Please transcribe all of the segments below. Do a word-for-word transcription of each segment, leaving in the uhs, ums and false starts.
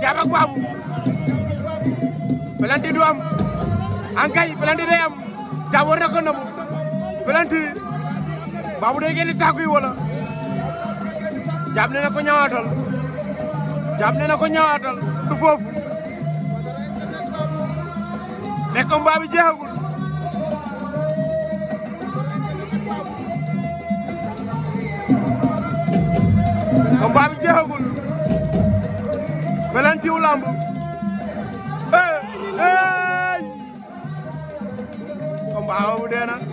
Jaab ak Babou pelanti du am ankay pelanti day am Jaab war na ko nabu pelanti Babou day génn saako yi wala Jaab nee na ko ñëwaatal Jaab nee na ko ñëwaatal du foofu mais combat bi jeexagul combat bi jeexagul pelanti wu lamb eh eh combat bu dee na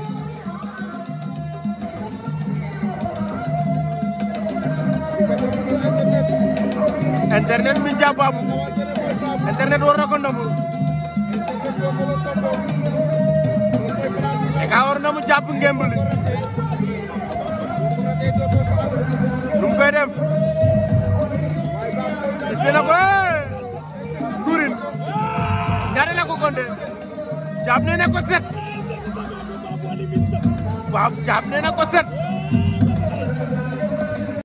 internet bi Jaab Babou internet war na ko ndambu e ka war na mu jàpp ngemb li lu mu koy def gis na ko durin ñaare na ko konde Jaab nee na ko set waaw Jaab nee na ko set